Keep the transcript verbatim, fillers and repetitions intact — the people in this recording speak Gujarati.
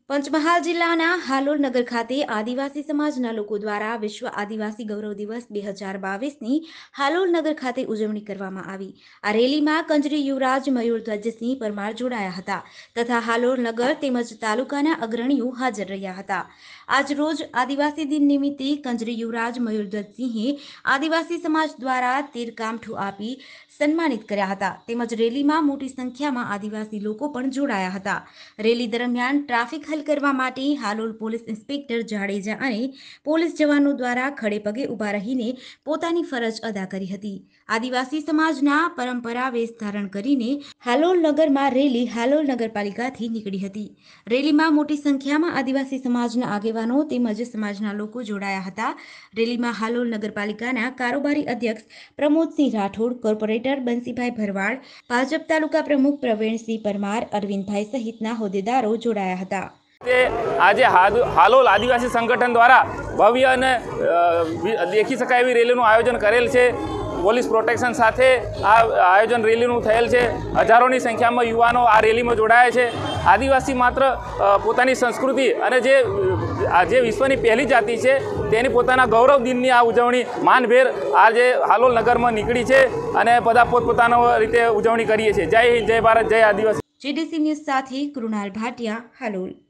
પંચમહાલ જિલ્લાના હાલોલ નગર ખાતે આદિવાસી સમાજના લોકો દ્વારા વિશ્વ આદિવાસી ગૌરવ દિવસ બે હજાર બાવીસની હાલોલ નગર ખાતે ઉજવણી કરવામાં આવી। આ રેલીમાં કંજરી યુવરાજ મયુરધ્વજસિંહ પરમાર જોડાયા હતા તથા હાલોલ નગર તેમજ તાલુકાના અગ્રણીઓ હાજર રહ્યા હતા। આજ રોજ આદિવાસી દિન નિમિત્તે કંજરી યુવરાજ મયુરધ્વજસિંહે આદિવાસી સમાજ દ્વારા તીરકામઠું આપી સન્માનિત કર્યા હતા તેમજ રેલીમાં મોટી સંખ્યામાં આદિવાસી લોકો પણ જોડાયા હતા। રેલી દરમિયાન ટ્રાફિક હલ કરવા માટે હાલોલ પોલીસ ઇન્સ્પેક્ટર જાડેજા અને પોલીસ જવાનો દ્વારા ખડે પગે ઊભા રહીને પોતાની ફરજ અદા કરી હતી। આદિવાસી સમાજના પરંપરા વેશ ધારણ કરીને હાલોલ નગરમાં રેલી હાલોલ નગરપાલિકાથી નીકળી હતી। રેલીમાં મોટી સંખ્યામાં આદિવાસી સમાજના આગેવાનો તેમજ સમાજના લોકો જોડાયા હતા। રેલીમાં હાલોલ નગરપાલિકાના કારોબારી અધ્યક્ષ પ્રમોદસિંહ રાઠોડ, કોર્પોરેટર બંસીભાઈ ભરવાડ, ભાજપ તાલુકા પ્રમુખ પ્રવીણસિંહ પરમાર, અરવિંદભાઈ સહિતના હોદ્દેદારો જોડાયા હતા। આજે હાલોલ આદિવાસી સંગઠન દ્વારા ભવ્ય અને દેખી શકાય એવી રેલીનું આયોજન કરેલ છે। પોલીસ પ્રોટેક્શન સાથે આ આયોજન રેલીનું થયેલ છે। હજારોની સંખ્યામાં યુવાનો આ રેલીમાં જોડાયા છે। આદિવાસી માત્ર પોતાની સંસ્કૃતિ અને જે જે વિશ્વની પહેલી જાતિ છે તેની પોતાના ગૌરવ દિનની આ ઉજવણી માનભેર આજે હાલોલ નગરમાં નીકળી છે અને બધા પોતપોતાનો રીતે ઉજવણી કરીએ છીએ। જય હિન્દ, જય ભારત, જય આદિવાસી। જીડીસી ન્યૂઝ સાથે કૃણાલ ભાટિયા, હાલોલ।